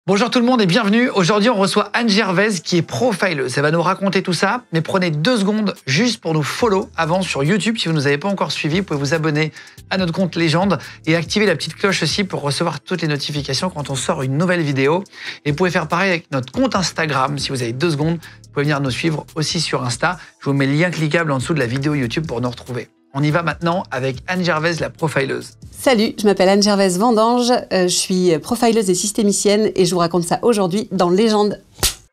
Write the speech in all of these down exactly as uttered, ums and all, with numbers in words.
Bonjour tout le monde et bienvenue. Aujourd'hui, on reçoit Anne Gervaise qui est profileuse. Elle va nous raconter tout ça, mais prenez deux secondes juste pour nous follow avant sur YouTube. Si vous ne nous avez pas encore suivis, vous pouvez vous abonner à notre compte Légende et activer la petite cloche aussi pour recevoir toutes les notifications quand on sort une nouvelle vidéo. Et vous pouvez faire pareil avec notre compte Instagram. Si vous avez deux secondes, vous pouvez venir nous suivre aussi sur Insta. Je vous mets le lien cliquable en dessous de la vidéo YouTube pour nous retrouver. On y va maintenant avec Anne Gervaise, la profileuse. Salut, je m'appelle Anne Gervaise Vendange, euh, je suis profileuse et systémicienne et je vous raconte ça aujourd'hui dans Légende.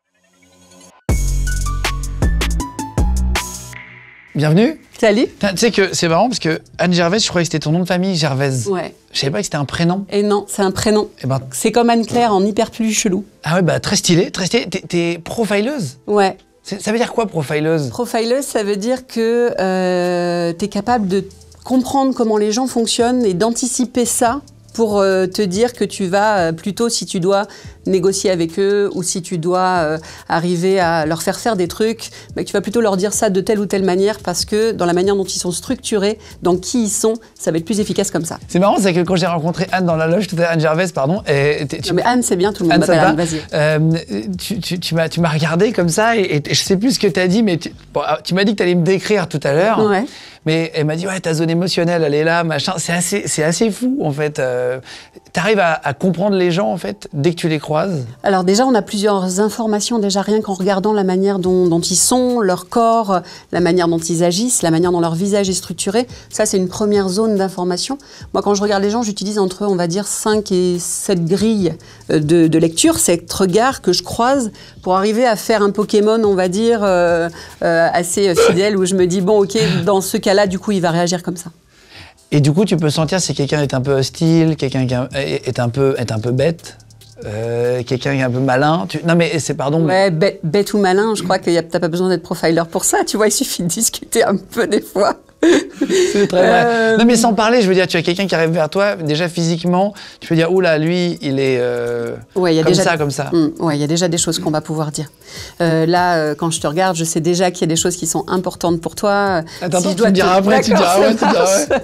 Bienvenue. Salut. Tu sais que c'est marrant parce que Anne Gervaise, je croyais que c'était ton nom de famille, Gervaise. Ouais. Je savais pas que c'était un prénom. Et non, c'est un prénom. Eh ben... C'est comme Anne-Claire en hyper plus chelou. Ah ouais, bah très stylé, très stylé. T'es, t'es profileuse? Ouais. Ça veut dire quoi, profileuse? Profileuse, ça veut dire que euh, t'es capable de comprendre comment les gens fonctionnent et d'anticiper ça pour euh, te dire que tu vas euh, plutôt, si tu dois négocier avec eux ou si tu dois euh, arriver à leur faire faire des trucs, bah, tu vas plutôt leur dire ça de telle ou telle manière parce que dans la manière dont ils sont structurés, dans qui ils sont, ça va être plus efficace comme ça. C'est marrant, c'est que quand j'ai rencontré Anne dans la loge, tout à l'heure, Anne Gervaise, pardon. Et tu... Non, mais Anne, c'est bien, tout le monde m'appelle Anne, vas-y. Euh, tu tu, tu m'as tu m'as regardé comme ça et, et je sais plus ce que tu as dit, mais tu, bon, tu m'as dit que tu allais me décrire tout à l'heure. Ouais. Mais elle m'a dit, ouais, ta zone émotionnelle, elle est là, machin. C'est assez, c'est assez fou, en fait. Euh, tu arrives à, à comprendre les gens, en fait, dès que tu les croises? Alors déjà, on a plusieurs informations, déjà rien qu'en regardant la manière dont, dont ils sont, leur corps, la manière dont ils agissent, la manière dont leur visage est structuré. Ça, c'est une première zone d'information. Moi, quand je regarde les gens, j'utilise entre, on va dire, cinq et sept grilles de, de lecture, sept regards que je croise pour arriver à faire un Pokémon, on va dire, euh, euh, assez fidèle, où je me dis, bon, ok, dans ce cas-là, là, du coup, il va réagir comme ça. Et du coup, tu peux sentir si quelqu'un est un peu hostile, quelqu'un est un peu, est un peu bête, euh, quelqu'un est un peu malin. Tu... Non, mais c'est pardon. Ouais, bête, bête ou malin, je crois que t'as pas besoin d'être profiler pour ça. Tu vois, il suffit de discuter un peu des fois. C'est très vrai. Euh... Non, mais sans parler, je veux dire, tu as quelqu'un qui arrive vers toi, déjà physiquement, tu peux dire, oula, lui, il est euh, ouais, y a comme déjà... ça, comme ça. Mmh, ouais, il y a déjà des choses qu'on va pouvoir dire. Euh, là, euh, quand je te regarde, je sais déjà qu'il y a des choses qui sont importantes pour toi. Attends, si attends, je dois tu me diras te... après, tu diras ouais, tu diras ouais.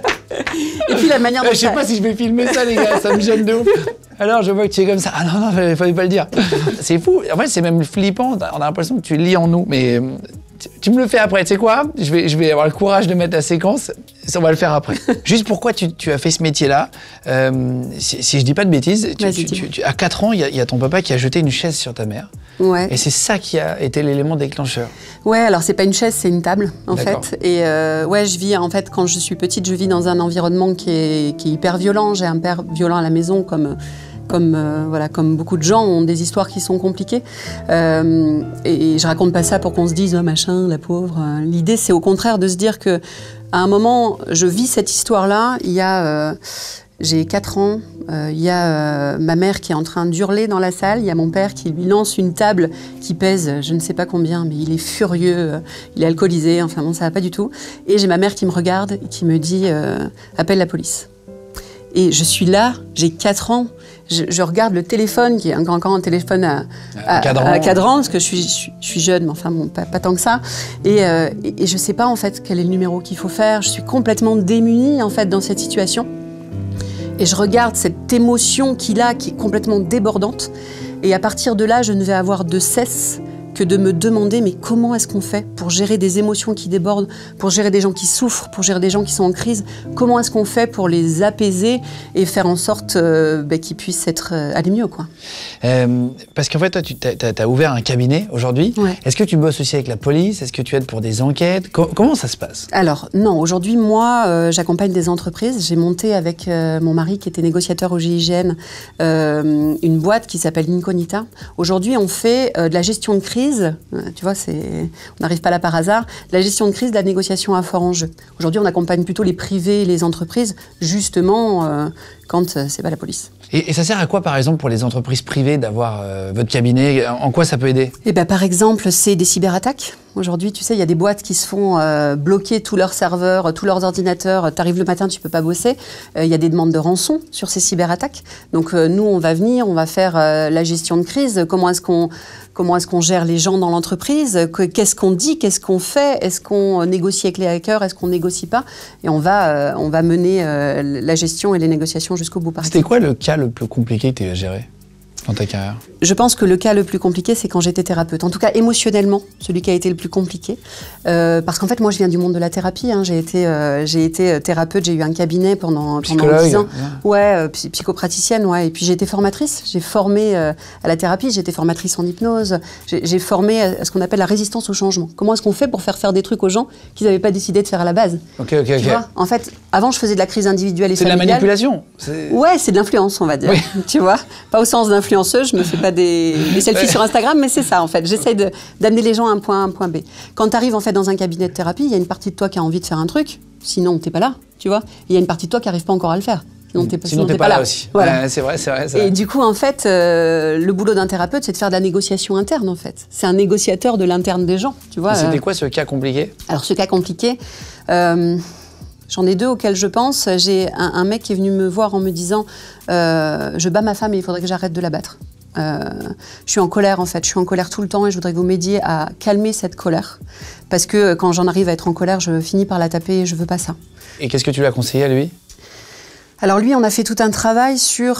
Et puis la manière dont Je sais pas si je vais filmer ça, les gars, ça me gêne de ouf. Alors, je vois que tu es comme ça. Ah non, non, il fallait pas le dire. C'est fou. En fait, c'est même flippant. On a l'impression que tu lis en nous, mais... Tu me le fais après, tu sais quoi? Je vais, je vais avoir le courage de mettre la séquence, ça, on va le faire après. Juste pourquoi tu, tu as fait ce métier-là, euh, si, si je dis pas de bêtises, tu, tu, tu, tu, à quatre ans, il y, y a ton papa qui a jeté une chaise sur ta mère. Ouais. Et c'est ça qui a été l'élément déclencheur. Ouais, alors c'est pas une chaise, c'est une table, en fait. Et euh, ouais, je vis, en fait, quand je suis petite, je vis dans un environnement qui est, qui est hyper violent. J'ai un père violent à la maison, comme... Comme, euh, voilà, comme beaucoup de gens ont des histoires qui sont compliquées. Euh, et, et je raconte pas ça pour qu'on se dise oh, « machin, la pauvre ». L'idée, c'est au contraire de se dire que à un moment, je vis cette histoire-là. Il y a, euh, j'ai quatre ans, euh, il y a euh, ma mère qui est en train d'hurler dans la salle. Il y a mon père qui lui lance une table qui pèse je ne sais pas combien, mais il est furieux, euh, il est alcoolisé, enfin bon, ça va pas du tout. Et j'ai ma mère qui me regarde et qui me dit euh, « appelle la police ». Et je suis là, j'ai quatre ans, je, je regarde le téléphone, qui est encore, encore un téléphone à, à, cadran. à cadran, parce que je suis, je, je suis jeune, mais enfin bon, pas, pas tant que ça. Et, euh, et, et je ne sais pas en fait quel est le numéro qu'il faut faire. Je suis complètement démunie en fait dans cette situation. Et je regarde cette émotion qu'il a, qui est complètement débordante. Et à partir de là, je ne vais avoir de cesse que de me demander mais comment est-ce qu'on fait pour gérer des émotions qui débordent, pour gérer des gens qui souffrent, pour gérer des gens qui sont en crise, comment est-ce qu'on fait pour les apaiser et faire en sorte euh, bah, qu'ils puissent être, euh, aller mieux, quoi. Euh, parce qu'en fait, toi, tu as ouvert un cabinet aujourd'hui. Ouais. Est-ce que tu bosses aussi avec la police? Est-ce que tu aides pour des enquêtes? Co Comment ça se passe? Alors, non, aujourd'hui, moi, euh, j'accompagne des entreprises. J'ai monté avec euh, mon mari, qui était négociateur au G I G N, euh, une boîte qui s'appelle Incognita. Aujourd'hui, on fait euh, de la gestion de crise. Tu vois, on n'arrive pas là par hasard. La gestion de crise, de la négociation à fort enjeu. Aujourd'hui, on accompagne plutôt les privés et les entreprises, justement, euh, quand euh, c'est pas la police. Et, et ça sert à quoi, par exemple, pour les entreprises privées d'avoir euh, votre cabinet? En quoi ça peut aider? Eh ben, par exemple, c'est des cyberattaques. Aujourd'hui, tu sais, il y a des boîtes qui se font euh, bloquer tous leurs serveurs, tous leurs ordinateurs. Tu arrives le matin, tu peux pas bosser. Il euh, y a des demandes de rançon sur ces cyberattaques. Donc, euh, nous, on va venir, on va faire euh, la gestion de crise. Comment est-ce qu'on comment est-ce qu'on gère les gens dans l'entreprise? Qu'est-ce qu'on dit? Qu'est-ce qu'on fait? Est-ce qu'on négocie avec les hackers? Est-ce qu'on négocie pas? Et on va, euh, on va mener euh, la gestion et les négociations jusqu'au bout. C'était quoi le cas le plus compliqué que tu as géré? dans ta carrière? Je pense que le cas le plus compliqué, c'est quand j'étais thérapeute. En tout cas, émotionnellement, celui qui a été le plus compliqué. Euh, parce qu'en fait, moi, je viens du monde de la thérapie. Hein. J'ai été, euh, j'ai été thérapeute, j'ai eu un cabinet pendant, pendant dix ans. Ouais, ouais euh, psychopraticienne, ouais. Et puis, j'ai été formatrice. J'ai formé euh, à la thérapie, j'ai été formatrice en hypnose. J'ai formé à ce qu'on appelle la résistance au changement. Comment est-ce qu'on fait pour faire faire des trucs aux gens qu'ils n'avaient pas décidé de faire à la base? Ok, ok, ok. Tu vois, en fait, avant, je faisais de la crise individuelle et familiale. C'est de la manipulation. Ouais, c'est de l'influence, on va dire. Oui. Tu vois, pas au sens d'influenceuse, je me fais pas des, des selfies ouais. sur Instagram, mais c'est ça, en fait. J'essaye d'amener les gens à un point A, un point B. Quand tu arrives, en fait, dans un cabinet de thérapie, il y a une partie de toi qui a envie de faire un truc, sinon, t'es pas là, tu vois. Il y a une partie de toi qui n'arrive pas encore à le faire. Sinon, t'es pas, pas, pas là, là aussi. Voilà. Ouais, c'est vrai, c'est vrai, vrai. Et du coup, en fait, euh, le boulot d'un thérapeute, c'est de faire de la négociation interne, en fait. C'est un négociateur de l'interne des gens, tu vois. C'était euh... quoi ce cas compliqué? Alors, ce cas compliqué, euh, j'en ai deux auxquels je pense. J'ai un, un mec qui est venu me voir en me disant euh, « Je bats ma femme et il faudrait que j'arrête de la battre. Euh, je suis en colère, en fait. Je suis en colère tout le temps et je voudrais que vous m'aidiez à calmer cette colère. Parce que quand j'en arrive à être en colère, je finis par la taper et je veux pas ça. » Et qu'est-ce que tu lui as conseillé à lui? Alors lui, on a fait tout un travail sur,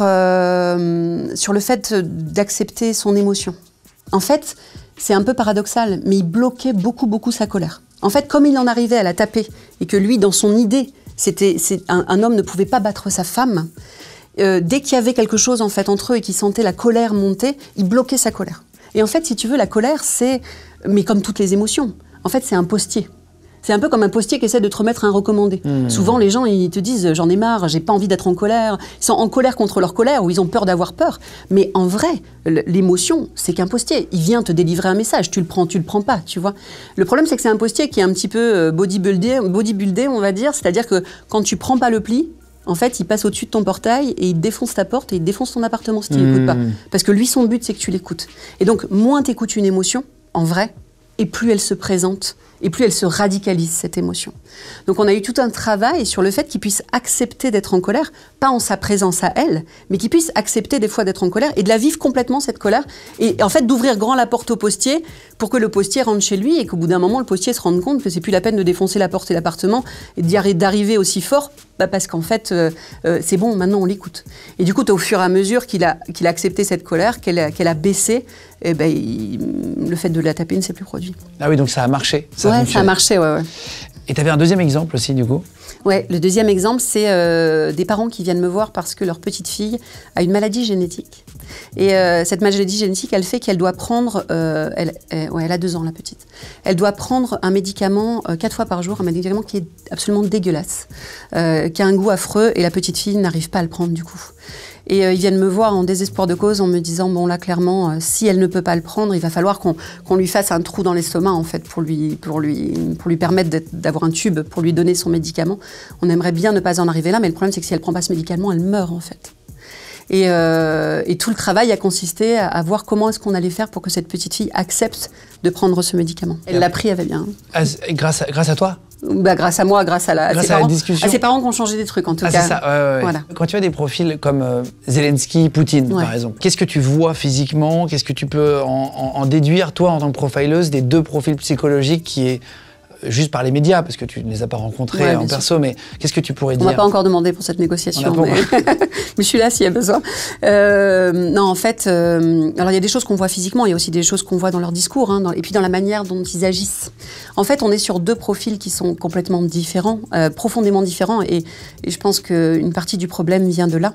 euh, sur le fait d'accepter son émotion. En fait, c'est un peu paradoxal, mais il bloquait beaucoup, beaucoup sa colère. En fait, comme il en arrivait à la taper, et que lui, dans son idée, c'était, c'est, un, un homme ne pouvait pas battre sa femme, euh, dès qu'il y avait quelque chose en fait, entre eux et qu'il sentait la colère monter, il bloquait sa colère. Et en fait, si tu veux, la colère, c'est, mais comme toutes les émotions, en fait, c'est un postier. C'est un peu comme un postier qui essaie de te remettre un recommandé. Mmh. Souvent, les gens, ils te disent « j'en ai marre, j'ai pas envie d'être en colère ». Ils sont en colère contre leur colère ou ils ont peur d'avoir peur. Mais en vrai, l'émotion, c'est qu'un postier. Il vient te délivrer un message. Tu le prends, tu le prends pas, tu vois. Le problème, c'est que c'est un postier qui est un petit peu bodybuildé, bodybuildé on va dire. C'est-à-dire que quand tu prends pas le pli, en fait, il passe au-dessus de ton portail et il défonce ta porte et il défonce ton appartement si tu mmh. l'écoutes pas. Parce que lui, son but, c'est que tu l'écoutes. Et donc, moins tu écoutes une émotion, en vrai, et plus elle se présente, et plus elle se radicalise, cette émotion. Donc on a eu tout un travail sur le fait qu'il puisse accepter d'être en colère, pas en sa présence à elle, mais qu'il puisse accepter des fois d'être en colère et de la vivre complètement, cette colère, et en fait d'ouvrir grand la porte au postier pour que le postier rentre chez lui et qu'au bout d'un moment, le postier se rende compte que c'est plus la peine de défoncer la porte et l'appartement et d'arriver aussi fort, bah parce qu'en fait, euh, euh, c'est bon, maintenant on l'écoute. Et du coup, au fur et à mesure qu'il a, qu'il a accepté cette colère, qu'elle a, qu'elle a baissé, eh ben, il, le fait de la taper ne s'est plus produit. Ah oui, donc ça a marché. Ça ouais, a ça a marché, ouais, ouais. Et tu avais un deuxième exemple aussi, du coup? Ouais, le deuxième exemple, c'est euh, des parents qui viennent me voir parce que leur petite fille a une maladie génétique. Et euh, cette maladie génétique, elle fait qu'elle doit prendre, euh, elle, elle, ouais, elle a deux ans, la petite. Elle doit prendre un médicament euh, quatre fois par jour, un médicament qui est absolument dégueulasse, euh, qui a un goût affreux, et la petite fille n'arrive pas à le prendre du coup. Et euh, ils viennent me voir en désespoir de cause en me disant, bon là clairement, euh, si elle ne peut pas le prendre, il va falloir qu'on qu'on lui fasse un trou dans l'estomac en fait, pour lui, pour lui, pour lui permettre d'avoir un tube, pour lui donner son médicament. On aimerait bien ne pas en arriver là, mais le problème c'est que si elle ne prend pas ce médicament, elle meurt en fait. Et, euh, et tout le travail a consisté à, à voir comment est-ce qu'on allait faire pour que cette petite fille accepte de prendre ce médicament. Elle l'a pris, elle va bien. Ah, grâce, à, grâce à toi? Bah, grâce à moi, grâce à, la, grâce à, ses à parents, la discussion. à ses parents qui ont changé des trucs en tout ah, cas. C'est ça, ouais, ouais, ouais. Voilà. Quand tu as des profils comme euh, Zelensky, Poutine ouais. par exemple, qu'est-ce que tu vois physiquement? Qu'est-ce que tu peux en, en, en déduire, toi, en tant que profileuse, des deux profils psychologiques qui est juste par les médias, parce que tu ne les as pas rencontrés ouais, en perso, sûr. Mais qu'est-ce que tu pourrais on dire? On m'a pas encore demandé pour cette négociation, mais... mais je suis là s'il y a besoin. Euh, non, en fait, euh, alors il y a des choses qu'on voit physiquement, il y a aussi des choses qu'on voit dans leur discours, hein, dans, et puis dans la manière dont ils agissent. En fait, on est sur deux profils qui sont complètement différents, euh, profondément différents, et, et je pense qu'une partie du problème vient de là.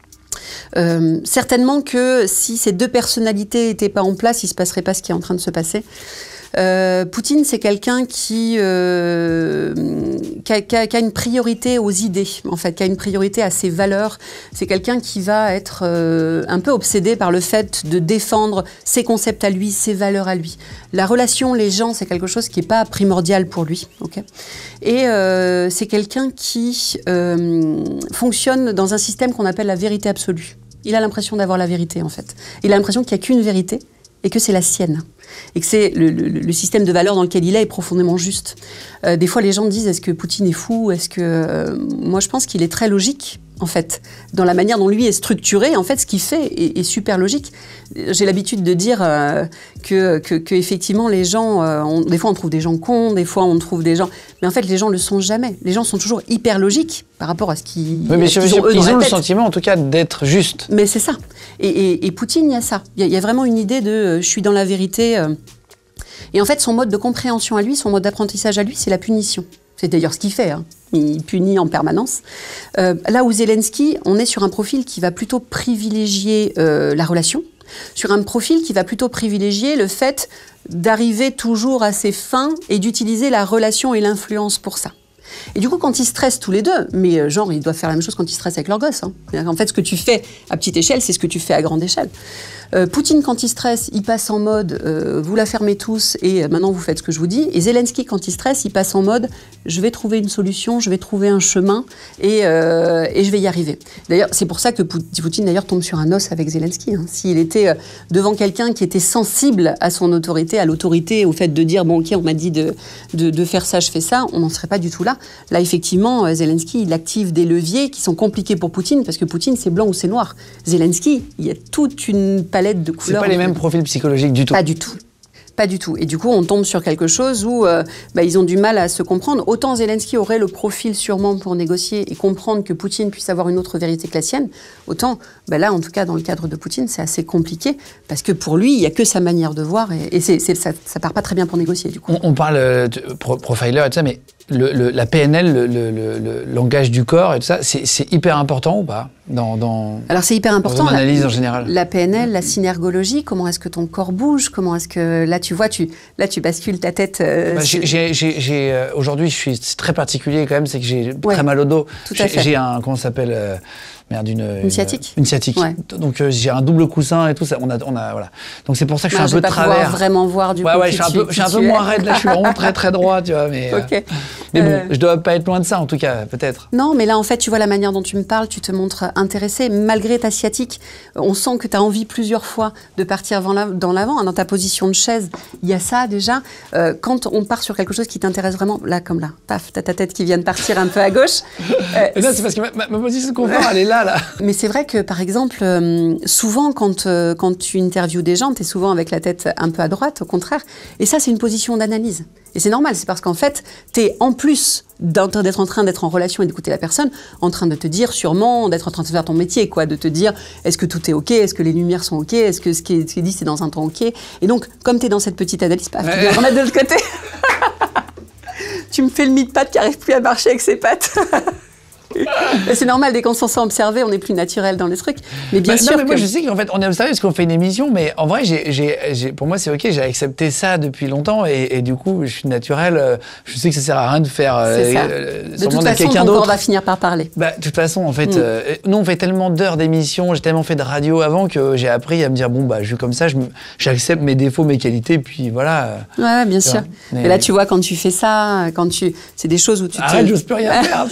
Euh, certainement que si ces deux personnalités n'étaient pas en place, il ne se passerait pas ce qui est en train de se passer. Euh, Poutine, c'est quelqu'un qui, euh, qui, a, qui, a, qui a une priorité aux idées, en fait, qui a une priorité à ses valeurs. C'est quelqu'un qui va être euh, un peu obsédé par le fait de défendre ses concepts à lui, ses valeurs à lui. La relation, les gens, c'est quelque chose qui n'est pas primordial pour lui. Okay, et euh, c'est quelqu'un qui euh, fonctionne dans un système qu'on appelle la vérité absolue. Il a l'impression d'avoir la vérité, en fait. Il a l'impression qu'il n'y a qu'une vérité et que c'est la sienne. et que c'est le, le, le système de valeurs dans lequel il est est profondément juste. Euh, des fois, les gens disent, est-ce que Poutine est fou? Est-ce que... Euh, moi, je pense qu'il est très logique, en fait, dans la manière dont lui est structuré. En fait, ce qu'il fait est, est super logique. J'ai l'habitude de dire euh, que, que, que, effectivement, les gens... Euh, on, des fois, on trouve des gens cons, des fois, on trouve des gens... Mais en fait, les gens ne le sont jamais. Les gens sont toujours hyper logiques par rapport à ce qu'ils oui, mais qu ils ont, eux, ils ont le sentiment, en tout cas, d'être juste. Mais c'est ça. Et, et, et Poutine, il y a ça. Il y, y a vraiment une idée de euh, « je suis dans la vérité euh. ». Et en fait, son mode de compréhension à lui, son mode d'apprentissage à lui, c'est la punition. C'est d'ailleurs ce qu'il fait, hein. Il punit en permanence. Euh, là où Zelensky, on est sur un profil qui va plutôt privilégier euh, la relation, sur un profil qui va plutôt privilégier le fait d'arriver toujours à ses fins et d'utiliser la relation et l'influence pour ça. Et du coup, quand ils stressent tous les deux, mais genre, ils doivent faire la même chose quand ils stressent avec leur gosse. Hein. En fait, ce que tu fais à petite échelle, c'est ce que tu fais à grande échelle. Euh, Poutine, quand il stresse, il passe en mode euh, « vous la fermez tous et maintenant vous faites ce que je vous dis ». Et Zelensky, quand il stresse, il passe en mode « je vais trouver une solution, je vais trouver un chemin et, euh, et je vais y arriver ». D'ailleurs, c'est pour ça que Poutine d'ailleurs tombe sur un os avec Zelensky. Hein. S'il était euh, devant quelqu'un qui était sensible à son autorité, à l'autorité, au fait de dire « bon, ok, on m'a dit de, de, de faire ça, je fais ça », on n'en serait pas du tout là. Là, effectivement, Zelensky, il active des leviers qui sont compliqués pour Poutine, parce que Poutine, c'est blanc ou c'est noir. Zelensky, il y a toute une palette de couleurs. C'est pas les mêmes profils psychologiques du tout. Pas du tout. Pas du tout. Et du coup, on tombe sur quelque chose où euh, bah, ils ont du mal à se comprendre. Autant Zelensky aurait le profil sûrement pour négocier et comprendre que Poutine puisse avoir une autre vérité que la sienne, autant bah, là, en tout cas, dans le cadre de Poutine, c'est assez compliqué, parce que pour lui, il n'y a que sa manière de voir, et, et c'est, c'est, ça ne part pas très bien pour négocier, du coup. On, on parle de pro profiler et tout ça, mais le, le, la P N L, le, le, le, le langage du corps et tout ça, c'est hyper important ou pas dans, dans, Alors c'est hyper important. Dans ton analyse la, en général. La P N L, la synergologie, comment est-ce que ton corps bouge, comment est-ce que là tu vois, tu là tu bascules ta tête. Euh, bah, j'ai, j'ai, j'ai, euh, aujourd'hui, je suis très particulier quand même, c'est que j'ai ouais, très mal au dos. J'ai un comment ça s'appelle euh, Merde, une, une sciatique. Une, une sciatique. Ouais. Donc euh, j'ai un double coussin et tout ça. On a, on a, voilà. Donc c'est pour ça que je suis bah, un peu de travers. Je vais pas vraiment voir du ouais, coup. Ouais, je suis un peu, je suis un peu moins raide là. Je suis vraiment très très droit, tu vois. Mais, okay. euh, mais bon, euh... je dois pas être loin de ça en tout cas, peut-être. Non, mais là en fait, tu vois la manière dont tu me parles, tu te montres intéressé. Malgré ta sciatique, on sent que tu as envie plusieurs fois de partir dans l'avant. Hein, dans ta position de chaise, il y a ça déjà. Euh, quand on part sur quelque chose qui t'intéresse vraiment, là comme là, paf, t'as ta tête qui vient de partir un peu à gauche. Euh, non, c'est parce que ma, ma, ma position de confort, elle est là, là. Mais c'est vrai que, par exemple, euh, souvent, quand, euh, quand tu interviews des gens, tu es souvent avec la tête un peu à droite, au contraire. Et ça, c'est une position d'analyse. Et c'est normal, c'est parce qu'en fait, tu es en plus d'être en train d'être en relation et d'écouter la personne, en train de te dire sûrement, d'être en train de faire ton métier, quoi, de te dire est-ce que tout est OK, est-ce que les lumières sont OK, est-ce que ce qui est, ce qui est dit, c'est dans un temps OK. Et donc, comme tu es dans cette petite analyse, paf, ouais. Tu viens remettre de l'autre côté. Tu me fais le mi-de-patte qui n'arrive plus à marcher avec ses pattes. C'est normal, dès qu'on s'en sent observé, on est plus naturel dans les trucs. Mais bien bah, sûr. Non, mais que... moi, je sais qu'en fait, on est observé parce qu'on fait une émission, mais en vrai, j'ai, j'ai, j'ai, pour moi, c'est OK. J'ai accepté ça depuis longtemps et, et du coup, je suis naturel. Je sais que ça sert à rien de faire. C'est ça. Euh, de toute façon, ton corps va finir par parler. Bah, de toute façon, en fait, mm. euh, nous, on fait tellement d'heures d'émission, j'ai tellement fait de radio avant que j'ai appris à me dire bon, bah, je suis comme ça, je me, j'accepte mes défauts, mes qualités, puis voilà. Ouais, bien sûr. Mais... mais là, tu vois, quand tu fais ça, quand tu, c'est des choses où tu. Arrête, te... j'ose plus rien faire.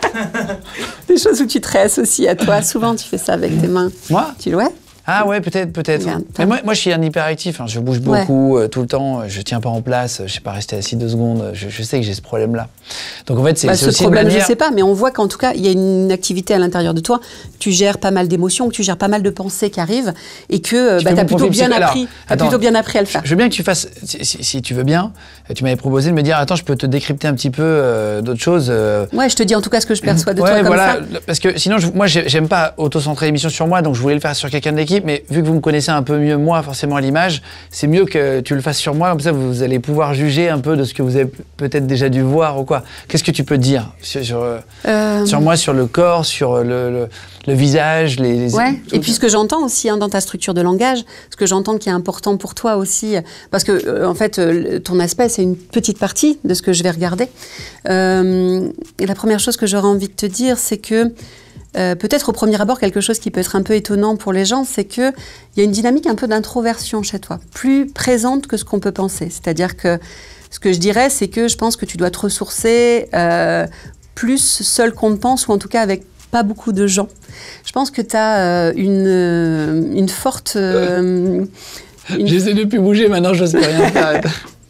Des choses où tu te réassocies à toi. Souvent, tu fais ça avec tes mains. Moi tu... Ouais. Ah ouais, peut-être, peut-être. Regarde, mais moi, moi, je suis un hyperactif. Hein. Je bouge beaucoup ouais. euh, tout le temps. Je tiens pas en place. Je sais pas rester assis deux secondes. Je, je sais que j'ai ce problème-là. Donc en fait, c'est bah, ce aussi problème, une manière... je sais pas, mais on voit qu'en tout cas, il y a une activité à l'intérieur de toi. Tu gères pas mal d'émotions, que tu gères pas mal de pensées qui arrivent, et que tu bah, as plutôt bien appris. As plutôt bien appris à le faire. Je veux bien que tu fasses, si, si, si tu veux bien. Tu m'avais proposé de me dire, attends, je peux te décrypter un petit peu euh, d'autres choses. Euh... Ouais, je te dis en tout cas ce que je perçois de ouais, toi comme voilà, ça. Parce que sinon, je, moi, j'aime pas auto-centrer l'émission sur moi, donc je voulais le faire sur quelqu'un de l'équipe, mais vu que vous me connaissez un peu mieux moi, forcément à l'image, c'est mieux que tu le fasses sur moi, comme ça vous allez pouvoir juger un peu de ce que vous avez peut-être déjà dû voir ou quoi. Qu'est-ce que tu peux dire sur, sur, euh... sur moi, sur le corps, sur le, le, le visage, les... les ouais, et puis ce que j'entends aussi hein, dans ta structure de langage, ce que j'entends qui est important pour toi aussi, parce que euh, en fait, euh, ton aspect, c'est une petite partie de ce que je vais regarder. Euh, et la première chose que j'aurais envie de te dire, c'est que Euh, peut-être au premier abord, quelque chose qui peut être un peu étonnant pour les gens, c'est qu'il y a une dynamique un peu d'introversion chez toi, plus présente que ce qu'on peut penser. C'est-à-dire que ce que je dirais, c'est que je pense que tu dois te ressourcer euh, plus seul qu'on ne pense, ou en tout cas avec pas beaucoup de gens. Je pense que tu as euh, une, une forte... Euh, Une... J'essaie de plus bouger, maintenant je sais rien faire.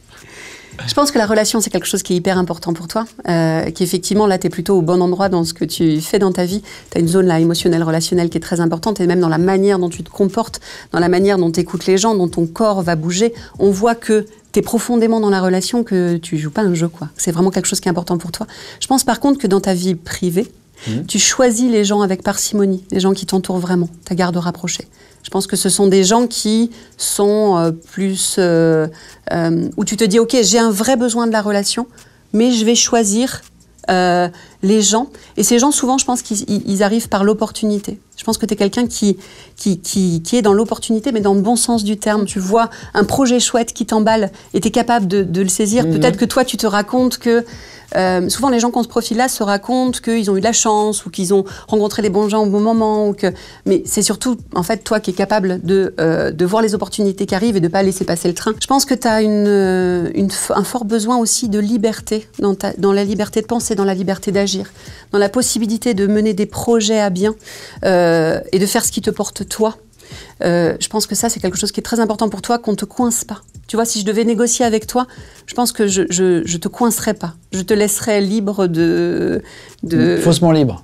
Je pense que la relation, c'est quelque chose qui est hyper important pour toi, euh, qu'effectivement, là, tu es plutôt au bon endroit dans ce que tu fais dans ta vie. Tu as une zone là, émotionnelle, relationnelle qui est très importante, et même dans la manière dont tu te comportes, dans la manière dont tu écoutes les gens, dont ton corps va bouger. On voit que tu es profondément dans la relation, que tu joues pas un jeu, quoi. C'est vraiment quelque chose qui est important pour toi. Je pense par contre que dans ta vie privée, mmh. tu choisis les gens avec parcimonie, les gens qui t'entourent vraiment, ta garde rapprochée. Je pense que ce sont des gens qui sont euh, plus... Euh, euh, où tu te dis, OK, j'ai un vrai besoin de la relation, mais je vais choisir euh, les gens. Et ces gens, souvent, je pense qu'ils ils arrivent par l'opportunité. Je pense que tu es quelqu'un qui, qui, qui, qui est dans l'opportunité, mais dans le bon sens du terme. Tu vois un projet chouette qui t'emballe et tu es capable de, de le saisir. Mmh. Peut-être que toi, tu te racontes que... Euh, souvent, les gens qui ont ce profil-là se racontent qu'ils ont eu de la chance ou qu'ils ont rencontré les bons gens au bon moment. Ou que... Mais c'est surtout, en fait, toi qui es capable de, euh, de voir les opportunités qui arrivent et de ne pas laisser passer le train. Je pense que tu as une, une, un fort besoin aussi de liberté, dans, ta, dans la liberté de penser, dans la liberté d'agir, dans la possibilité de mener des projets à bien euh, et de faire ce qui te porte toi. Euh, je pense que ça, c'est quelque chose qui est très important pour toi, qu'on ne te coince pas. Tu vois, si je devais négocier avec toi, je pense que je je, je te coincerais pas. Je te laisserais libre de... de... Faussement libre.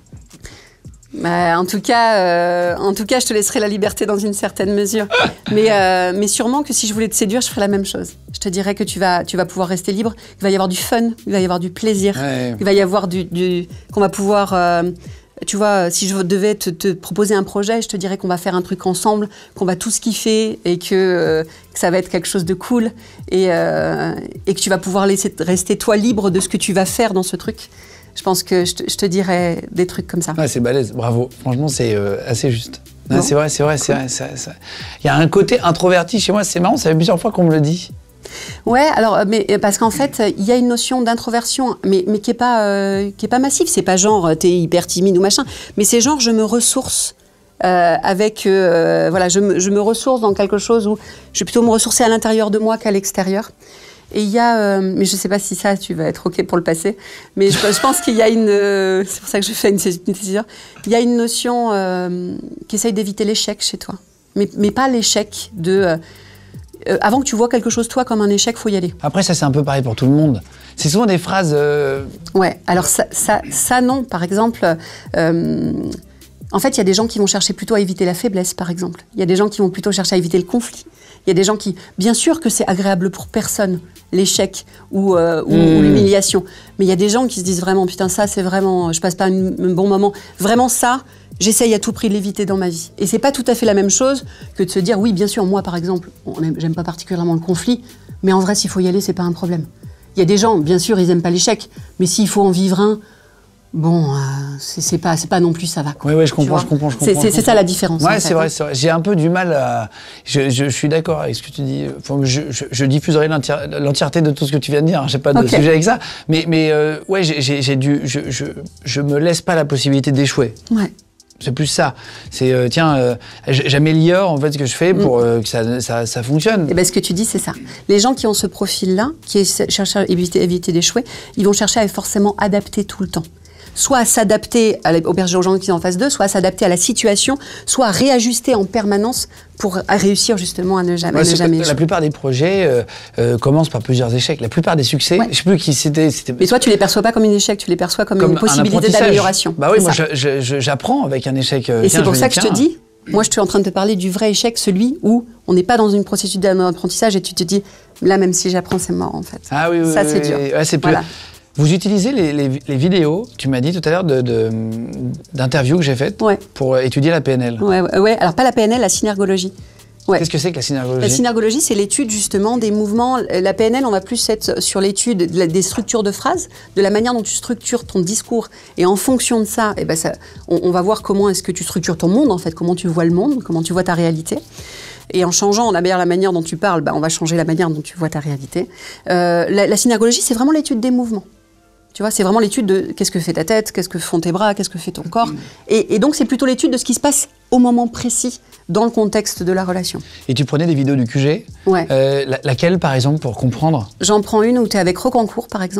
Bah, en tout cas, euh, en tout cas, je te laisserai la liberté dans une certaine mesure. mais, euh, mais sûrement que si je voulais te séduire, je ferais la même chose. Je te dirais que tu vas, tu vas pouvoir rester libre. Il va y avoir du fun, il va y avoir du plaisir. Ouais. Il va y avoir du... du qu'on va pouvoir... Euh, Tu vois, si je devais te, te proposer un projet, je te dirais qu'on va faire un truc ensemble, qu'on va tous kiffer et que, euh, que ça va être quelque chose de cool et, euh, et que tu vas pouvoir laisser rester toi libre de ce que tu vas faire dans ce truc. Je pense que je te, je te dirais des trucs comme ça. Ouais, c'est balèze, bravo. Franchement, c'est euh, assez juste. Ouais, c'est vrai, c'est vrai. Cool. C'est vrai, ça, ça... Il y a un côté introverti chez moi, c'est marrant, ça fait plusieurs fois qu'on me le dit. Ouais, alors, mais parce qu'en fait, il y a une notion d'introversion, mais, mais qui n'est pas, euh, qui est pas massive. C'est pas genre, t'es hyper timide ou machin, mais c'est genre, je me ressource euh, avec, euh, voilà, je me, je me ressource dans quelque chose où je vais plutôt me ressourcer à l'intérieur de moi qu'à l'extérieur. Et il y a, euh, mais je ne sais pas si ça, tu vas être OK pour le passer, mais je, je pense qu'il y a une, euh, c'est pour ça que je fais une décision, il y a une notion euh, qui essaye d'éviter l'échec chez toi, mais, mais pas l'échec de... Euh, Euh, avant que tu vois quelque chose, toi, comme un échec, il faut y aller. Après, ça, c'est un peu pareil pour tout le monde. C'est souvent des phrases... Euh... Ouais, alors ça, ça, ça, non. Par exemple, euh, en fait, il y a des gens qui vont chercher plutôt à éviter la faiblesse, par exemple. Il y a des gens qui vont plutôt chercher à éviter le conflit. Il y a des gens qui... Bien sûr que c'est agréable pour personne, l'échec ou, euh, ou, mmh. ou l'humiliation. Mais il y a des gens qui se disent vraiment, putain, ça, c'est vraiment... Je passe pas un, un bon moment. Vraiment, ça... J'essaye à tout prix de l'éviter dans ma vie. Et c'est pas tout à fait la même chose que de se dire, oui, bien sûr, moi, par exemple, j'aime pas particulièrement le conflit, mais en vrai, s'il faut y aller, c'est pas un problème. Il y a des gens, bien sûr, ils aiment pas l'échec, mais s'il faut en vivre un, bon, euh, c'est pas, c'est pas non plus ça va. Oui, oui, je comprends, je comprends, je comprends. C'est ça la différence. Ouais, c'est vrai, c'est vrai. J'ai un peu du mal à... Je, je, je suis d'accord avec ce que tu dis. Enfin, je, je, je diffuserai l'entièreté de tout ce que tu viens de dire. J'ai pas de okay. sujet avec ça. Mais, mais euh, ouais, j'ai dû... Je, je, je me laisse pas la possibilité d'échouer. Ouais. C'est plus ça. C'est, euh, tiens, euh, j'améliore en fait ce que je fais pour euh, que ça, ça, ça fonctionne. Et ben, ce que tu dis, c'est ça. Les gens qui ont ce profil-là, qui cherchent à éviter, éviter d'échouer, ils vont chercher à forcément adapter tout le temps. Soit à s'adapter aux gens qui sont en face d'eux, soit à s'adapter à la situation, soit à réajuster en permanence pour réussir justement à ne jamais, ouais, à ne jamais échouer. La plupart des projets euh, euh, commencent par plusieurs échecs. La plupart des succès, ouais. je sais plus qui c'était. Mais toi, tu les perçois pas comme un échec, tu les perçois comme, comme une possibilité d'amélioration. Bah oui, moi, j'apprends avec un échec. Euh, Et c'est pour ça que je te dis, moi, je suis en train de te parler du vrai échec, celui où on n'est pas dans une processus d'apprentissage et tu te dis, là, même si j'apprends, c'est mort en fait. Ah oui, oui. Ça, oui, c'est dur. Ouais, c'est plus... Voilà. Vous utilisez les, les, les vidéos, tu m'as dit tout à l'heure, d'interviews que j'ai faites ouais. pour étudier la P N L. Ouais, ouais, alors pas la P N L, la synergologie. Ouais. Qu'est-ce que c'est que la synergologie? La synergologie, c'est l'étude justement des mouvements. La P N L, on va plus être sur l'étude des structures de phrases, de la manière dont tu structures ton discours. Et en fonction de ça, eh ben ça on, on va voir comment est-ce que tu structures ton monde, en fait, comment tu vois le monde, comment tu vois ta réalité. Et en changeant la manière dont tu parles, bah, on va changer la manière dont tu vois ta réalité. Euh, la, la synergologie, c'est vraiment l'étude des mouvements. Tu vois, c'est vraiment l'étude de qu'est-ce que fait ta tête, qu'est-ce que font tes bras, qu'est-ce que fait ton corps. Et, et donc, c'est plutôt l'étude de ce qui se passe au moment précis, dans le contexte de la relation. Et tu prenais des vidéos du Q G. Ouais. Euh, la, laquelle, par exemple, pour comprendre? J'en prends une où tu es avec Rocancourt, par exemple.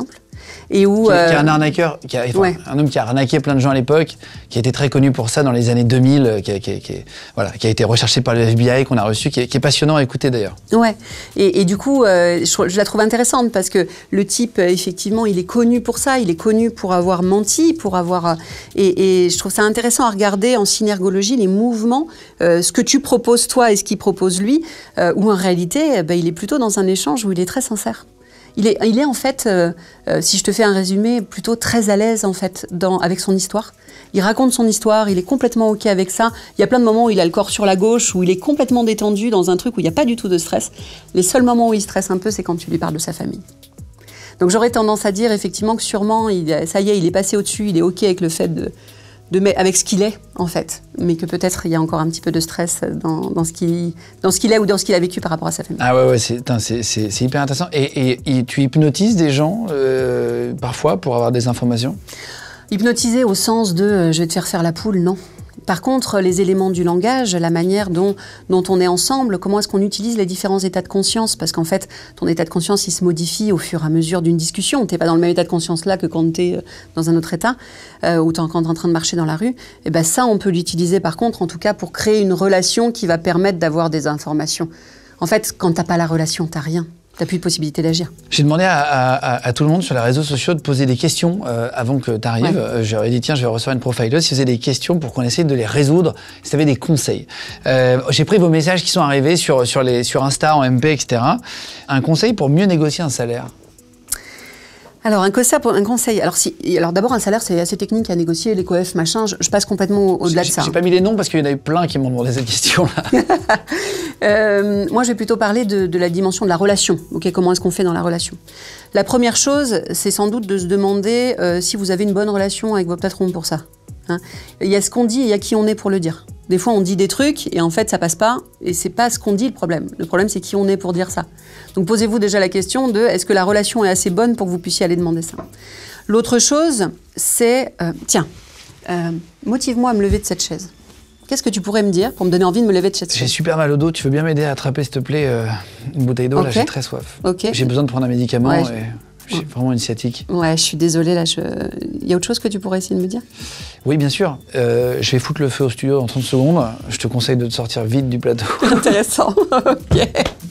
Et où, qui, euh, qui est un euh, arnaqueur, qui a, enfin, ouais. un homme qui a arnaqué plein de gens à l'époque, qui a été très connu pour ça dans les années deux mille, qui a, qui a, qui a, voilà, qui a été recherché par le F B I, qu'on a reçu, qui est, qui est passionnant à écouter d'ailleurs. Ouais, et, et du coup, euh, je, je la trouve intéressante parce que le type, effectivement, il est connu pour ça, il est connu pour avoir menti, pour avoir... Et, et je trouve ça intéressant à regarder en synergologie les mouvements, euh, ce que tu proposes toi et ce qu'il propose lui, euh, où en réalité, ben, il est plutôt dans un échange où il est très sincère. Il est, il est en fait, euh, euh, si je te fais un résumé, plutôt très à l'aise en fait dans, avec son histoire. Il raconte son histoire, il est complètement OK avec ça. Il y a plein de moments où il a le corps sur la gauche, où il est complètement détendu dans un truc où il n'y a pas du tout de stress. Les seuls moments où il stresse un peu, c'est quand tu lui parles de sa famille. Donc j'aurais tendance à dire effectivement que sûrement, il, ça y est, il est passé au-dessus, il est OK avec le fait de... De, avec ce qu'il est, en fait, mais que peut-être il y a encore un petit peu de stress dans, dans ce qu'il dans ce qu'il est ou dans ce qu'il a vécu par rapport à sa famille. Ah ouais, ouais c'est, c'est, c'est, c'est hyper intéressant. Et, et, et tu hypnotises des gens, euh, parfois, pour avoir des informations ? Hypnotiser au sens de euh, « je vais te faire faire la poule », non. Par contre, les éléments du langage, la manière dont, dont on est ensemble, comment est-ce qu'on utilise les différents états de conscience, parce qu'en fait, ton état de conscience, il se modifie au fur et à mesure d'une discussion. Tu n'es pas dans le même état de conscience là que quand tu es dans un autre état, euh, ou quand tu es en train de marcher dans la rue. Et ben ça, on peut l'utiliser par contre, en tout cas, pour créer une relation qui va permettre d'avoir des informations. En fait, quand tu n'as pas la relation, tu n'as rien. Tu n'as plus de possibilité d'agir. J'ai demandé à, à, à tout le monde sur les réseaux sociaux de poser des questions euh, avant que tu arrives. Ouais. Euh, j'aurais dit, tiens, je vais recevoir une profileuse. Si vous avez des questions pour qu'on essaye de les résoudre, si vous avez des conseils. Euh, j'ai pris vos messages qui sont arrivés sur, sur, les, sur Insta, en M P, et cetera. Un conseil pour mieux négocier un salaire ? Alors, un conseil, un conseil. Alors, si, alors d'abord, un salaire, c'est assez technique à négocier, les coefs, machin. Je, je passe complètement au-delà de ça. J'ai pas mis les noms parce qu'il y en a eu plein qui m'ont demandé cette question-là. euh, moi, je vais plutôt parler de, de la dimension de la relation. Okay, comment est-ce qu'on fait dans la relation ? La première chose, c'est sans doute de se demander euh, si vous avez une bonne relation avec votre patron pour ça. Hein. Il y a ce qu'on dit et il y a qui on est pour le dire. Des fois, on dit des trucs et en fait, ça passe pas. Et c'est pas ce qu'on dit le problème. Le problème, c'est qui on est pour dire ça. Donc, posez-vous déjà la question de est-ce que la relation est assez bonne pour que vous puissiez aller demander ça. L'autre chose, c'est euh, tiens, euh, motive-moi à me lever de cette chaise. Qu'est-ce que tu pourrais me dire pour me donner envie de me lever de cette chaise ? J'ai super mal au dos. Tu veux bien m'aider à attraper, s'il te plaît, euh, une bouteille d'eau ? Okay. Là, j'ai très soif. Okay. J'ai besoin de prendre un médicament. Ouais, et... J'ai vraiment une sciatique. Ouais, je suis désolée, là. Je... Il y a autre chose que tu pourrais essayer de me dire ? Oui, bien sûr. Euh, je vais foutre le feu au studio en trente secondes. Je te conseille de te sortir vite du plateau. Intéressant. Ok.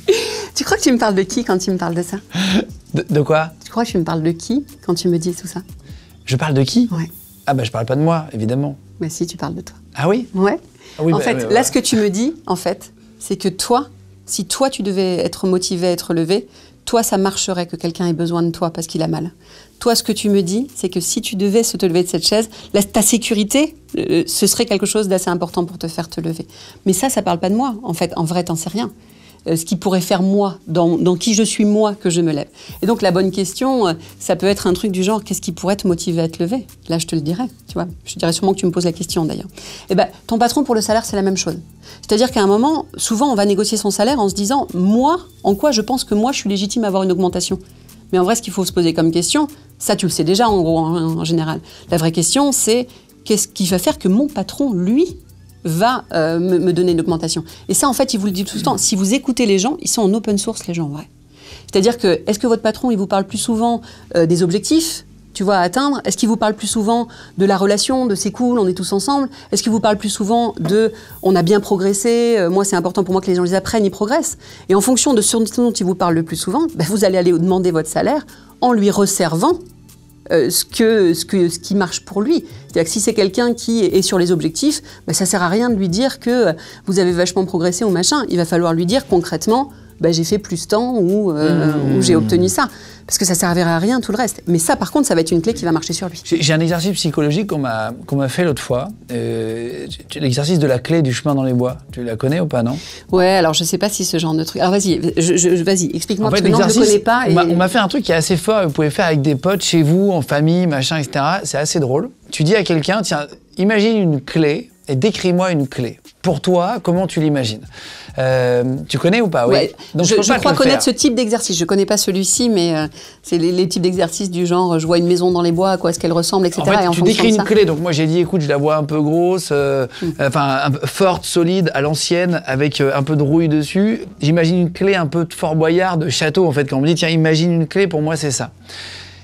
Tu crois que tu me parles de qui quand tu me parles de ça ? de, de quoi ? Tu crois que tu me parles de qui quand tu me dis tout ça ? Je parle de qui ? Ouais. Ah bah je parle pas de moi, évidemment. Mais si, tu parles de toi. Ah oui ? Ouais. Ah oui, en bah, fait, bah, là, voilà. ce que tu me dis, en fait, c'est que toi, si toi, tu devais être motivé à être levé, toi, ça marcherait que quelqu'un ait besoin de toi parce qu'il a mal. Toi, ce que tu me dis, c'est que si tu devais se te lever de cette chaise, là, ta sécurité, euh, ce serait quelque chose d'assez important pour te faire te lever. Mais ça, ça parle pas de moi. En fait, en vrai, t'en sais rien. Euh, ce qui pourrait faire moi, dans, dans qui je suis moi, que je me lève. Et donc, la bonne question, euh, ça peut être un truc du genre, qu'est-ce qui pourrait te motiver à te lever ? Là, je te le dirais, tu vois. Je te dirais sûrement que tu me poses la question, d'ailleurs. Eh ben, ton patron, pour le salaire, c'est la même chose. C'est-à-dire qu'à un moment, souvent, on va négocier son salaire en se disant, moi, en quoi je pense que moi, je suis légitime à avoir une augmentation ? Mais en vrai, ce qu'il faut se poser comme question, ça, tu le sais déjà, en gros, en, en général. La vraie question, c'est, qu'est-ce qui va faire que mon patron, lui, va euh, me, me donner une augmentation. Et ça, en fait, il vous le dit tout le temps. Si vous écoutez les gens, ils sont en open source, les gens, ouais. C'est-à-dire que, est-ce que votre patron, il vous parle plus souvent euh, des objectifs, tu vois, à atteindre ? Est-ce qu'il vous parle plus souvent de la relation, de c'est cool, on est tous ensemble ? Est-ce qu'il vous parle plus souvent de on a bien progressé, euh, moi, c'est important pour moi que les gens les apprennent, ils progressent ? Et en fonction de ce dont il vous parle le plus souvent, ben, vous allez aller demander votre salaire en lui resservant Euh, ce, que, ce, que, ce qui marche pour lui. C'est-à-dire que si c'est quelqu'un qui est sur les objectifs, ben ça ne sert à rien de lui dire que vous avez vachement progressé ou machin. Il va falloir lui dire concrètement, ben j'ai fait plus temps ou, euh, mmh. ou j'ai obtenu ça. Parce que ça ne servira à rien tout le reste. Mais ça, par contre, ça va être une clé qui va marcher sur lui. J'ai, j'ai un exercice psychologique qu'on m'a, qu'on m'a fait l'autre fois. Euh, l'exercice de la clé du chemin dans les bois. Tu la connais ou pas, non ? Ouais, alors je ne sais pas si ce genre de truc... Alors vas-y, je, je, vas-y, explique-moi, en fait, parce que non, je ne le connais pas. Et... On, m'a, on m'a fait un truc qui est assez fort, vous pouvez faire avec des potes, chez vous, en famille, machin, et cetera. C'est assez drôle. Tu dis à quelqu'un, tiens, imagine une clé et décris-moi une clé. Pour toi, comment tu l'imagines ? euh, Tu connais ou pas ? Oui. Ouais. Donc, je, je, je crois connaître ce type d'exercice. Je ne connais pas celui-ci, mais euh, c'est les, les types d'exercices du genre, je vois une maison dans les bois, à quoi est-ce qu'elle ressemble, et cetera. En fait, et en tu décris une ça... clé. Donc moi, j'ai dit, écoute, je la vois un peu grosse, euh, mm. enfin, un peu forte, solide, à l'ancienne, avec euh, un peu de rouille dessus. J'imagine une clé un peu de Fort Boyard, de château, en fait. Quand on me dit, tiens, imagine une clé, pour moi, c'est ça.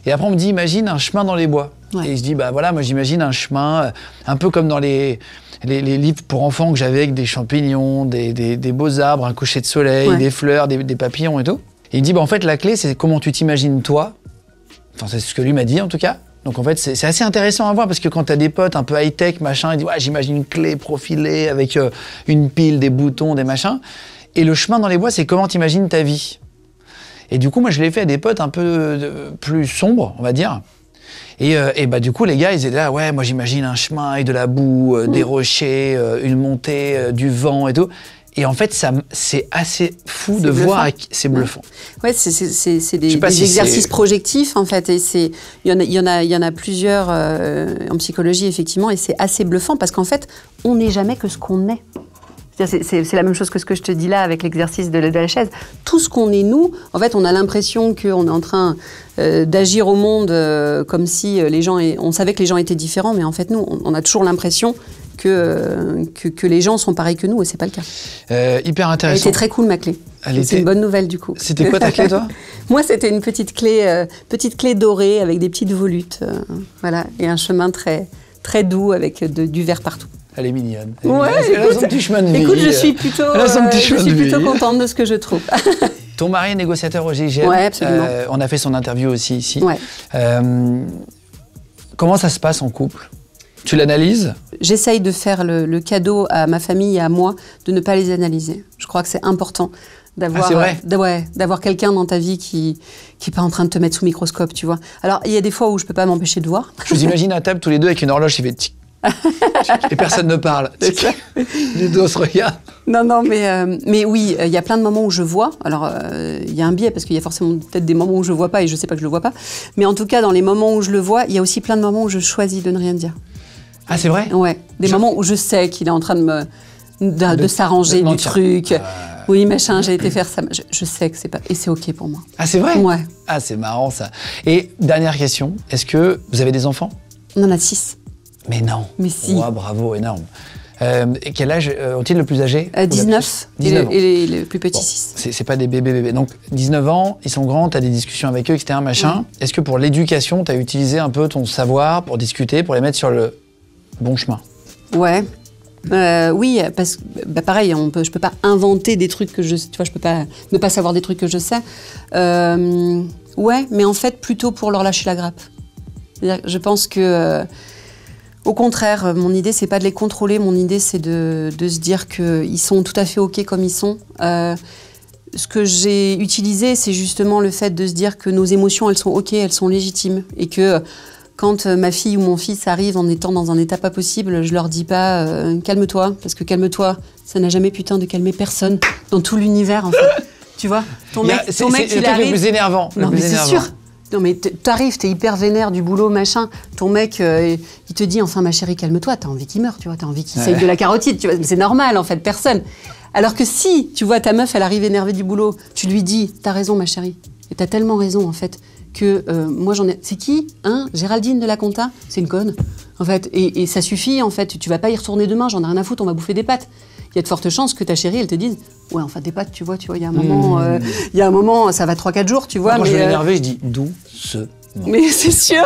Et après, on me dit, imagine un chemin dans les bois. Ouais. Et je dis, bah voilà, moi j'imagine un chemin, euh, un peu comme dans les, les, les livres pour enfants que j'avais avec des champignons, des, des, des beaux arbres, un coucher de soleil, ouais. des fleurs, des, des papillons et tout. Et il me dit, bah en fait, la clé, c'est comment tu t'imagines toi. Enfin, c'est ce que lui m'a dit en tout cas. Donc en fait, c'est, c'est assez intéressant à voir parce que quand t'as des potes un peu high-tech, machin, ils disent, ouais, j'imagine une clé profilée avec euh, une pile, des boutons, des machins. Et le chemin dans les bois, c'est comment t'imagines ta vie. Et du coup, moi, je l'ai fait à des potes un peu euh, plus sombres, on va dire. Et, euh, et bah, du coup, les gars, ils étaient là, ouais, moi, j'imagine un chemin avec de la boue, euh, mmh. des rochers, euh, une montée, euh, du vent et tout. Et en fait, ça, c'est assez fou c'est de bluffant. voir, avec, c'est bluffant. Ouais, c'est, c'est, c'est, c'est des, des si exercices c'est... projectifs, en fait. Et c'est, il y en a, il y en a, il y en a plusieurs euh, en psychologie, effectivement, et c'est assez bluffant parce qu'en fait, on n'est jamais que ce qu'on est. C'est, c'est, c'est la même chose que ce que je te dis là avec l'exercice de, de la chaise. Tout ce qu'on est, nous, en fait, on a l'impression qu'on est en train euh, d'agir au monde euh, comme si les gens... Est, on savait que les gens étaient différents, mais en fait, nous, on, on a toujours l'impression que, euh, que, que les gens sont pareils que nous, et c'est pas le cas. Euh, hyper intéressant. Elle était très cool, ma clé. Elle c'est était... une bonne nouvelle, du coup. C'était quoi ta clé, toi? Moi, c'était une petite clé, euh, petite clé dorée avec des petites volutes, euh, voilà, et un chemin très, très doux avec de, du vert partout. Elle est mignonne. Elle, ouais, est elle a son petit chemin de vie. Écoute, je suis plutôt, euh, je suis plutôt contente de ce que je trouve. Ton mari est négociateur au G I G N. Ouais, absolument. Euh, on a fait son interview aussi ici. Ouais. Euh, comment ça se passe en couple? Tu l'analyses? J'essaye de faire le, le cadeau à ma famille et à moi de ne pas les analyser. Je crois que c'est important d'avoir, ah, c'est vrai euh, ouais, d'avoir quelqu'un dans ta vie qui qui est pas en train de te mettre sous microscope, tu vois. Alors, il y a des fois où je peux pas m'empêcher de voir. Je vous imagine à table tous les deux avec une horloge qui fait tic. Et personne ne parle. Les deux se regardent. Non, non, mais, euh, mais oui, il euh, y a plein de moments où je vois. Alors, il euh, y a un biais parce qu'il y a forcément peut-être des moments où je ne vois pas et je ne sais pas que je ne le vois pas. Mais en tout cas, dans les moments où je le vois, il y a aussi plein de moments où je choisis de ne rien dire. Ah, c'est vrai? Ouais, des je... moments où je sais qu'il est en train de, me, de, de, de s'arranger de du truc. Euh... Oui, machin, j'ai été faire ça. Je, je sais que c'est pas... Et c'est OK pour moi. Ah, c'est vrai? Ouais. Ah, c'est marrant ça. Et dernière question, est-ce que vous avez des enfants? On en a six. Mais non. Mais si. Wow, bravo, énorme. Euh, quel âge euh, ont-ils le plus âgé? euh, dix-neuf. dix-neuf et, le, et les, les plus petits, bon, six. C'est, c'est pas des bébés bébés. Donc, dix-neuf ans, ils sont grands, tu as des discussions avec eux, et cetera. Machin. Ouais. Est-ce que pour l'éducation, tu as utilisé un peu ton savoir pour discuter, pour les mettre sur le bon chemin? Ouais. Euh, oui, parce que bah pareil, on peut, je peux pas inventer des trucs que je, tu vois, je peux pas ne pas savoir des trucs que je sais. Euh, ouais, mais en fait, plutôt pour leur lâcher la grappe. C'est-à-dire, je pense que euh, au contraire, mon idée, c'est pas de les contrôler. Mon idée, c'est de, de se dire qu'ils sont tout à fait OK comme ils sont. Euh, ce que j'ai utilisé, c'est justement le fait de se dire que nos émotions, elles sont OK, elles sont légitimes. Et que quand ma fille ou mon fils arrive en étant dans un état pas possible, je leur dis pas euh, « calme-toi », parce que « calme-toi », ça n'a jamais putain de calmer personne dans tout l'univers, en fait. Tu vois, ton mec, a, ton mec c'est, il c'est arrive... le plus énervant. Non, le plus mais énervant. c'est sûr. Non mais t'arrives, t'es hyper vénère du boulot, machin. Ton mec, euh, il te dit enfin ma chérie, calme-toi. T'as envie qu'il meure, tu vois. T'as envie qu'il ouais. saille de la carotide, tu vois. Mais c'est normal en fait, personne. Alors que si, tu vois, ta meuf, elle arrive énervée du boulot, tu lui dis, t'as raison ma chérie. Et t'as tellement raison en fait que euh, moi j'en ai. C'est qui, hein, Géraldine de la compta? C'est une conne, en fait. Et, et ça suffit en fait. Tu vas pas y retourner demain. J'en ai rien à foutre. On va bouffer des pâtes. Il y a de fortes chances que ta chérie, elle te dise ouais, enfin des pâtes, tu vois, tu vois, il y a un moment, il mmh. euh, y a un moment, ça va trois quatre jours, tu vois. Quand mais je vais euh... m'énerver, je dis doucement. Mais c'est sûr.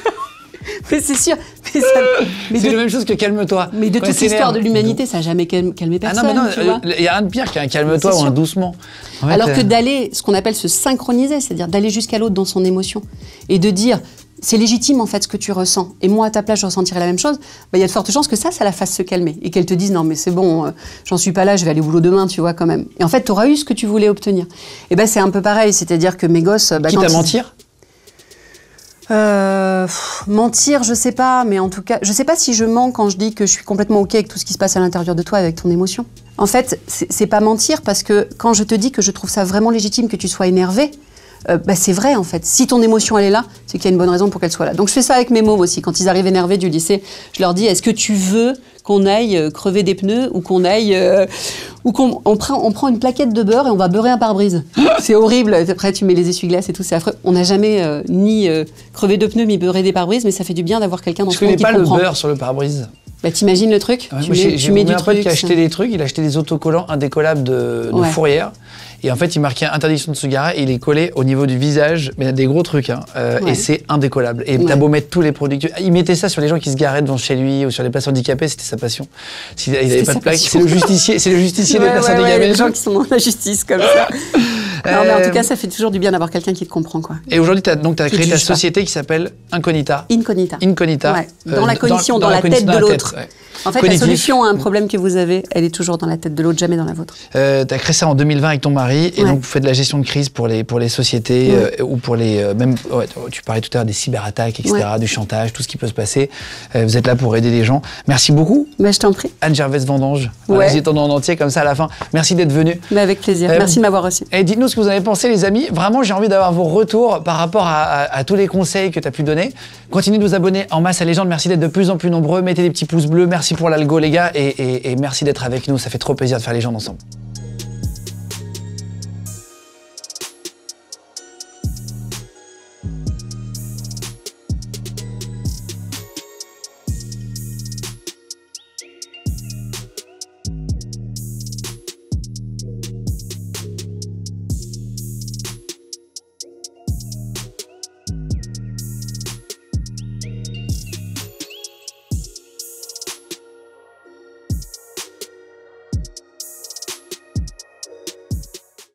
Mais c'est sûr. Mais ça... mais c'est de... la même chose que calme-toi. Mais de Quand toute l'histoire de l'humanité, ça n'a jamais calmé personne. Ah non, mais non, il y a rien de pire qu'un calme-toi ou un doucement. En fait, alors que euh... d'aller, ce qu'on appelle se synchroniser, c'est-à-dire d'aller jusqu'à l'autre dans son émotion et de dire c'est légitime en fait ce que tu ressens. Et moi à ta place je ressentirais la même chose. Bah, y a de fortes chances que ça, ça la fasse se calmer et qu'elle te dise non mais c'est bon, euh, j'en suis pas là, je vais aller au boulot demain, tu vois quand même. Et en fait, tu auras eu ce que tu voulais obtenir. Et ben bah, c'est un peu pareil, c'est-à-dire que mes gosses. Bah, Quitte à mentir. Euh, pff, mentir, je sais pas, mais en tout cas, je sais pas si je mens quand je dis que je suis complètement OK avec tout ce qui se passe à l'intérieur de toi, avec ton émotion. En fait, c'est, c'est pas mentir parce que quand je te dis que je trouve ça vraiment légitime que tu sois énervé, euh, bah c'est vrai en fait. Si ton émotion elle est là, c'est qu'il y a une bonne raison pour qu'elle soit là. Donc je fais ça avec mes mômes aussi. Quand ils arrivent énervés du lycée, je leur dis est-ce que tu veux qu'on aille euh, crever des pneus ou qu'on aille euh, ou qu'on on prend on prend une plaquette de beurre et on va beurrer un pare-brise. C'est horrible. Après tu mets les essuie-glaces et tout, c'est affreux. On n'a jamais euh, ni euh, crevé de pneus ni beurré des pare-brises, mais ça fait du bien d'avoir quelqu'un dans je son monde qui comprend. Je connais pas le beurre sur le pare-brise. Bah, t'imagines le truc ouais, Tu moi, mets, tu mets du un truc. pote qui a acheté des trucs, il a acheté des autocollants indécollables de, de ouais. Fourrière. Et en fait, il marquait interdiction de se garer et il est collé au niveau du visage, mais des gros trucs. Hein, euh, ouais. Et c'est indécollable. Et ouais. t'as beau mettre tous les produits. Il mettait ça sur les gens qui se garaient devant chez lui ou sur les personnes handicapées, c'était sa passion. Il n'avait pas de plaque. C'est le justicier, c'est le justicier ouais, des personnes ouais, handicapées. Ouais, les gens qui sont dans la justice comme ça. Non, mais en tout cas, ça fait toujours du bien d'avoir quelqu'un qui te comprend, quoi. Et aujourd'hui, tu as, donc, tu as créé ta société pas. Qui s'appelle Incognita. Incognita. Incognita. Ouais. Dans euh, la cognition, dans, dans, dans la, la tête de l'autre. Ouais. En fait, cognitif. La solution à un problème que vous avez, elle est toujours dans la tête de l'autre, jamais dans la vôtre. Euh, tu as créé ça en deux mille vingt avec ton mari, et ouais. donc vous faites de la gestion de crise pour les, pour les sociétés, ouais. euh, ou pour les... Euh, même, ouais, tu parlais tout à l'heure des cyberattaques, et cetera, ouais. du chantage, tout ce qui peut se passer. Euh, vous êtes là pour aider les gens. Merci beaucoup. Bah, je t'en prie. Anne-Gervaise Vendange. Ouais. Voilà, j'étais en entier comme ça à la fin. Merci d'être venue. Bah, avec plaisir. Euh, Merci de m'avoir reçu. Et dites-nous ce que vous avez pensé, les amis. Vraiment, j'ai envie d'avoir vos retours par rapport à, à, à tous les conseils que tu as pu donner. Continuez de vous abonner en masse à Légende. Merci d'être de plus en plus nombreux. Mettez des petits pouces bleus. Merci pour l'algo, les gars. Et, et, et merci d'être avec nous. Ça fait trop plaisir de faire Légende ensemble.